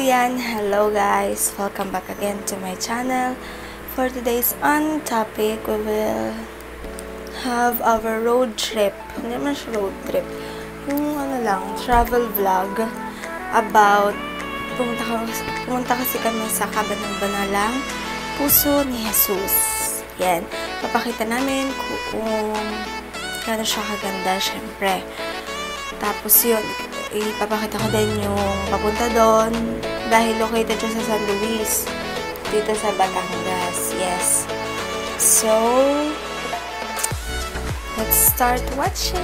Ayan, hello guys! Welcome back again to my channel. For today's on topic, we will have our road trip. Hindi naman siya road trip. Yung travel vlog about pumunta kasi kami sa Kabanang Banalang Puso ni Jesus. Yan. Papakita namin kung gano'n siya kaganda, syempre. Tapos yun, ipapakita ko din yung papunta doon dahil located siya sa San Luis dito sa Batangas. Yes. So, let's start watching.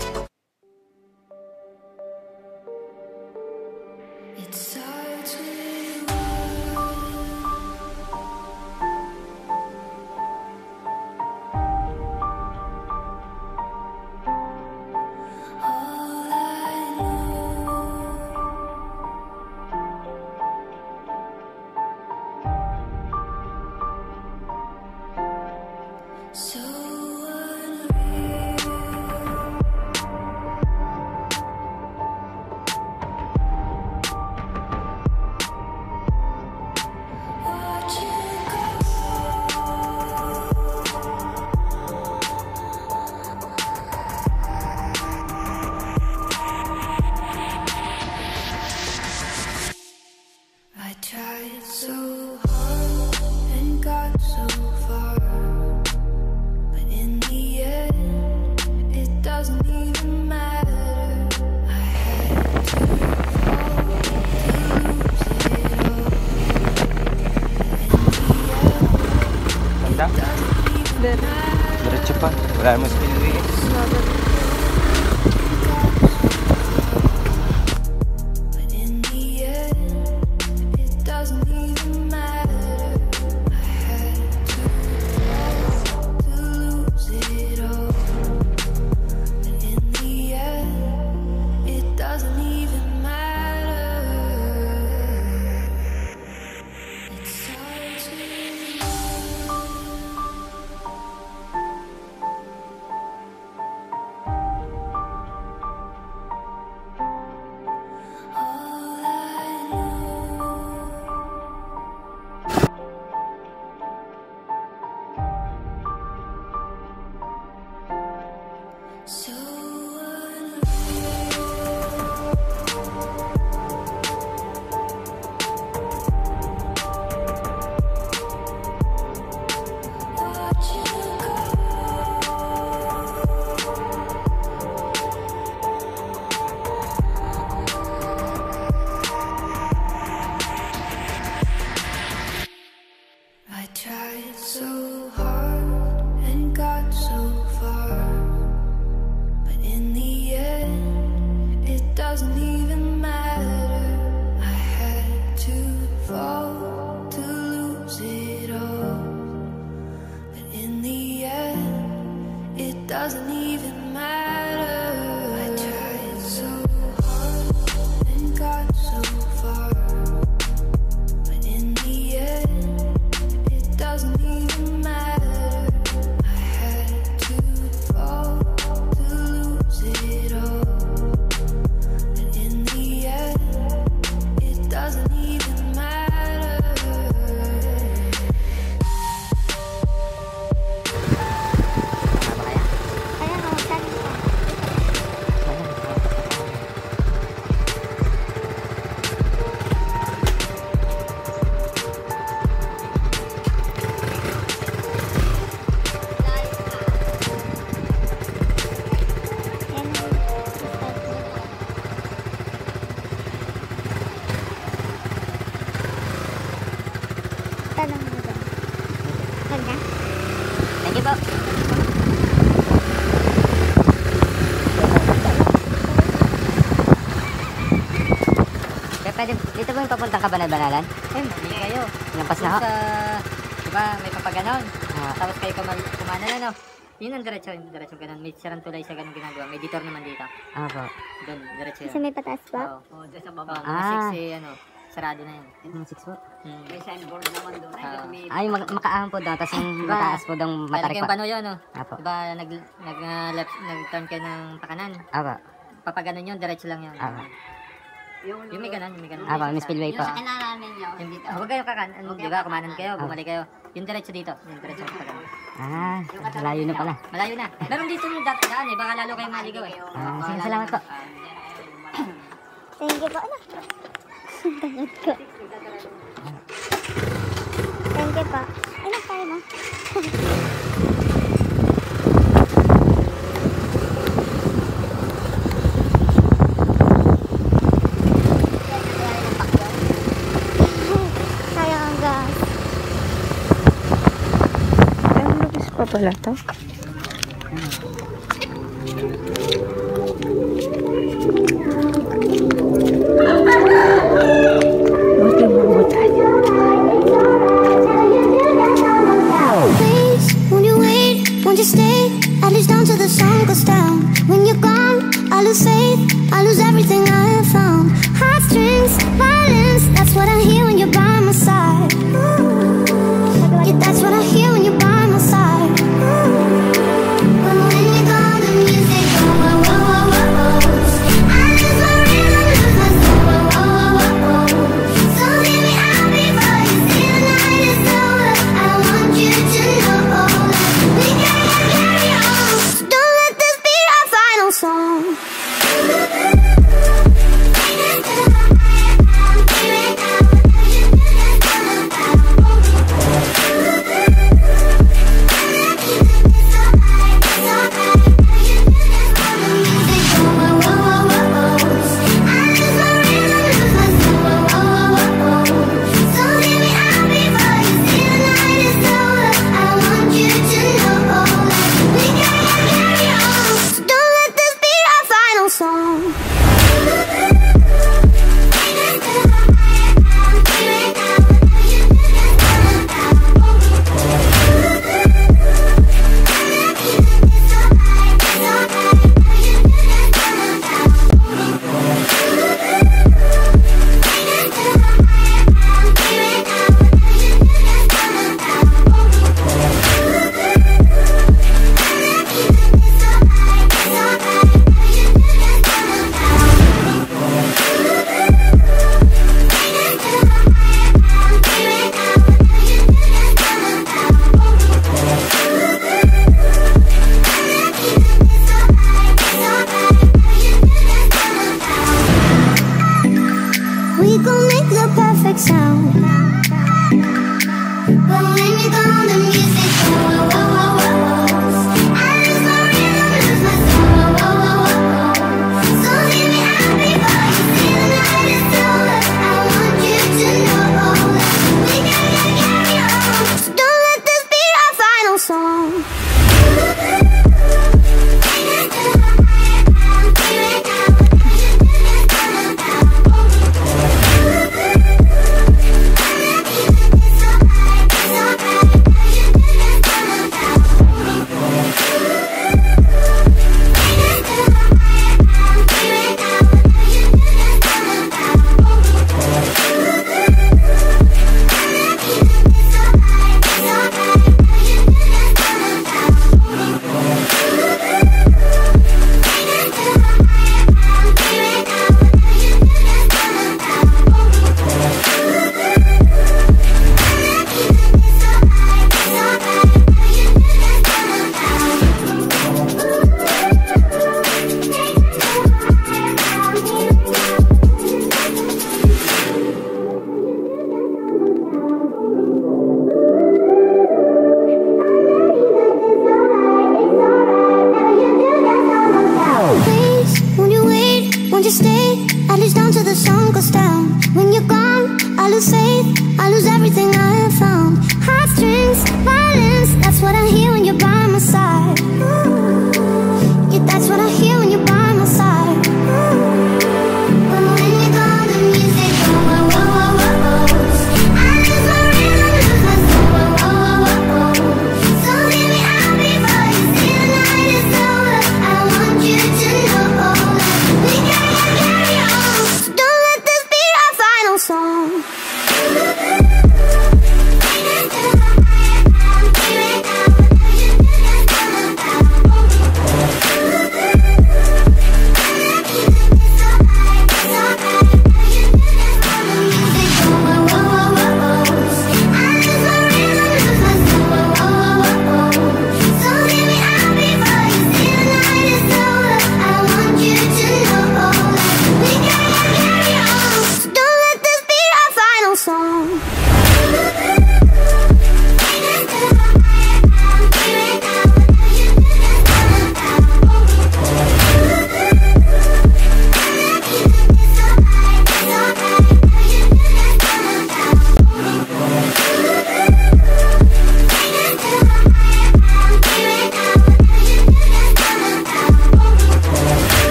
Diretso pa. Wala naman sa pinili. Doesn't even matter. I tried so hard and got so far, but in the end, it doesn't even matter. I had to fall to lose it all, but in the end, it doesn't even matter. Tanong mo doon. Huwag na? Thank you po. Kaya pwede, dito po yung papuntang Kabanal-Banalan? Eh, mali kayo. Lampas na ho? Diba, may papaganon. Tapos kayo kumanan ano. Yun ang diretso ganun. May sarang tulay sa ganun ginagawa. May detour naman dito. Opo. Doon, diretso Kasi yun. may pataas pa? Oo, doon sa baba. Mga 6 sarado na yun. Yung 6 po? May signboard naman doon. Ay, makaahon po doon. Tapos yung mataas po doon Balik matarik yung pa. pano yun, no? Opo. Diba, nag-turn kayo ng pakanan. Opo. Papaganon yun, diretso lang yun. Opo. Yung may ganun, yung may ganun. Ah, may spillway Yung po. sa kinalamin nyo. Yung dito. Huwag kayo diba, kumanan kayo, bumalik kayo. Yung diretso dito, yung diretso pa ganun. Ah, malayo na pala. Malayo na. Meron dito yung daan eh, baka lalo kayo maligaw eh. Ah, sige, salamat po. Thank you po. Ano? Tanod ko. Thank you po. Ano tayo na? Sayang ang gas. Ang lubis pa pala to. Buti mabutan. Please, won't you wait? Won't you stay? At least down till the sun goes down. When you're gone, I lose faith. I lose everything I have found. Heartstrings, violence. That's what I hear when you're by my side. Yeah, that's what I hear when you're by my side. But when you're gone, the music goes. Whoa, whoa, whoa, whoa, whoa. I lose my rhythm, lose my soul. Whoa, whoa, whoa, whoa, whoa. So hear me out before you see the night is over. I want you to know that we gotta carry on. So don't let this be our final song. Song. We gon' make the perfect sound. But when you're gone, the music goes. Whoa, whoa, whoa, whoa. I lose my rhythm, lose my soul. Whoa, whoa, whoa, whoa. So hear me out before you see the night is over. I want you to know that we gotta carry on. So don't let this be our final song.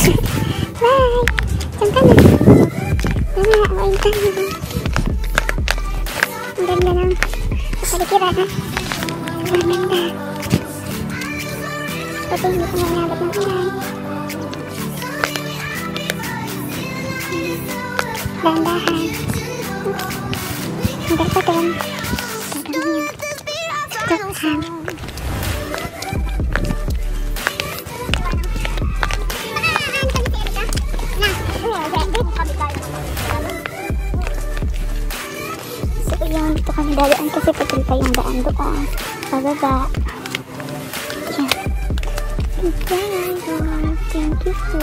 Bye! Diyan ka na. Mama, awain tayo. Ang ganda ng kapaligiran, ha? Ang ganda. Pati hindi ko nangyabot ng ulan. Dahan-dahan. Hanggang pa doon. Tutukan. So yun, dito kami dadaan kasi patul pa yung daan doon. Pababa. Yan. Thank you po.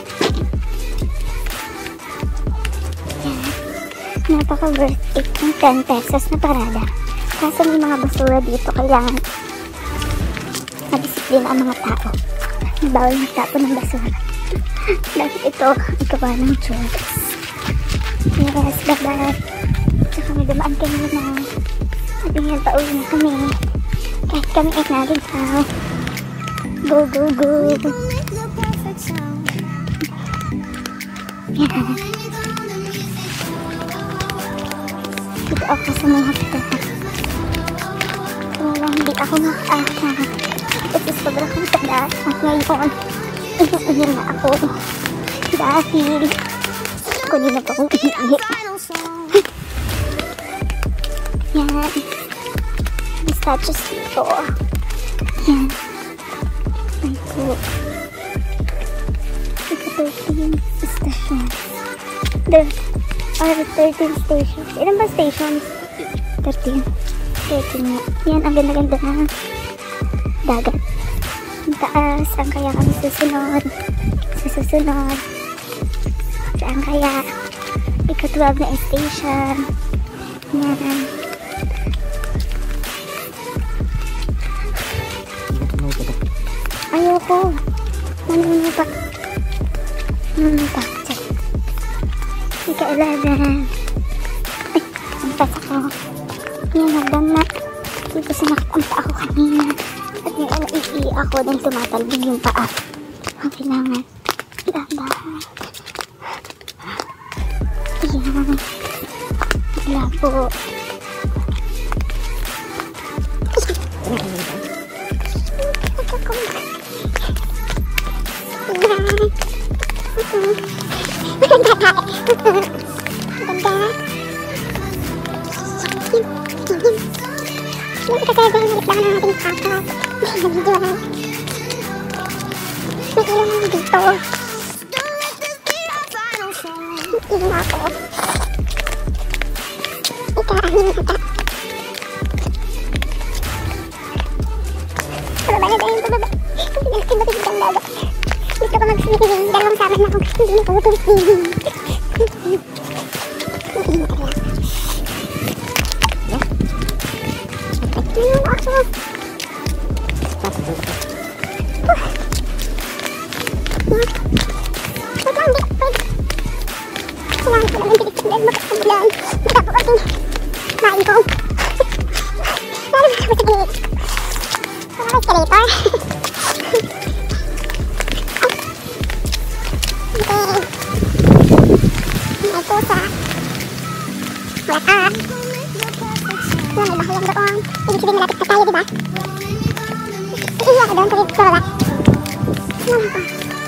Napaka-worth it ng 10 pesos na parada. Kaso may mga basura dito, kailangan madisiplina ang mga tao. Bawal magtapo ng basura. Dahil ito ay gawa ng chores. Yes, bye-bye. Tsaka may dumaan kami na sabihin, pauwi na kami. Kahit kami ay naligaw. Go, go, go. Yan. Dito ako sa mga hapta. Kaya hindi ako makaaka. Kasi sobrang tagas. At ngayon, inuunir na ako. Dahil kunin na pa akong iihi. Yan. May statues dito. Yan. Ay po. Ika-13 station. There are 13 stations. Ilan ba stations? 13. 13 nga. Yan, ang ganda-ganda na dagat. Ang taas. Saan kaya kami susunod? Sa susunod. Saan kaya? Ika-12 na station. Yan. Ayoko. Manunupak. Manunupak. Ika-11. Ay, ampas ako. Yan, hagdan na. Dito sumakit ang paa ko kanina. At ngayon naiihi ako dahil tumatalbig yung paa. Ang kailangan. Dahan-dahan. Ayan. Wala po. Ganda. Yung kasi dahil nalitlaan na natin kakat. Nabidyohan. May ilaw na dito. Ilim ako. Ika-ahin nata. Pababa na dahil pababa. Ang pinag-timbatinig ang dagat. Gusto ko mag-swimming. Dalawang sama na akong hindi na pumutusin. Hindi ka lang. Ayun ako. Wala, hindi ko pwede. Kailangan ko naman dilig dahil magkasabulan. Matapos ko din. Maingkong. Lalo na ako sa gilid. Wala may escalator. May pusa. Wala ka. May bahayang doon. Ibig sabihin malapit na tayo, diba? Iiyak ka doon pag wala. Ano pa?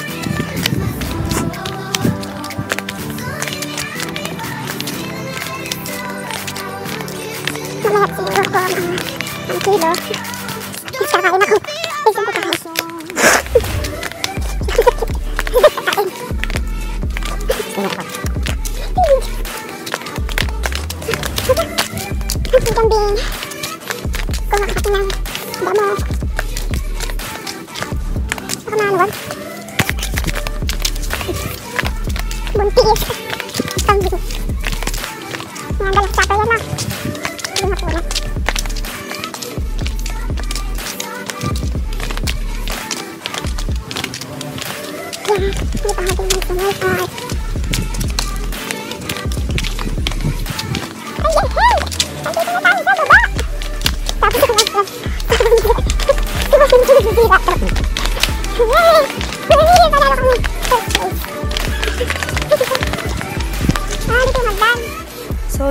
Malahat siguro ko ang kilo. Mas kakain ako. Isang ko kakain. Kakain. Ang kambing. Kumakain ng damo. Saka manuwan. Buntis. Kambing. Mga galas sa yan na. Hindi mapulat. Yan. Hindi pa natin ng sumay ay. Tapos ako lang.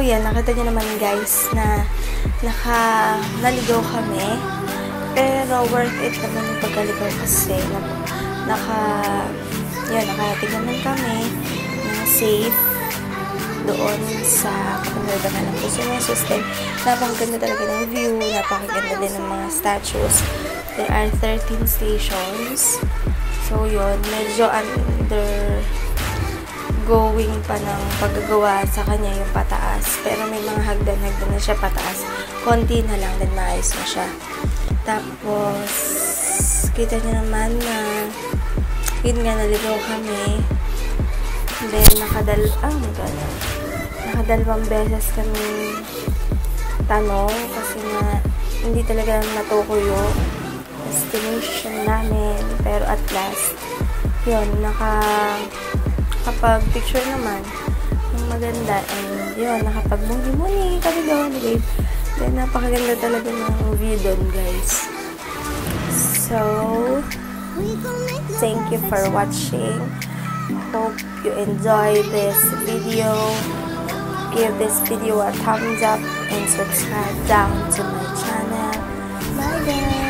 yan, nakita niyo naman guys na naligaw kami. Pero worth it naman yung pagkaligaw kasi nakarating naman kami ng safe doon sa Kapandagan ng Puso System. Napakaganda talaga ng view, napakaganda din ng mga statues. There are 13 stations. So yun, medyo undergoing pa ng paggagawa sa kanya yung pataas. Pero may mga hagdan-hagdan na siya pataas. Konti na lang din maayos na siya. Tapos, kita niyo naman na yun nga, naligaw kami. Then, nakadalawang beses kami tanong kasi nga hindi talaga natukoy yung destination namin. Pero at last, yun, nakapag-picture naman yung maganda. And yun, nakapag-muni-muni kami doon. Then, napakaganda talaga ng view doon, guys. So, thank you for watching. Hope you enjoy this video. Give this video a thumbs up and subscribe down to my channel. Bye, guys!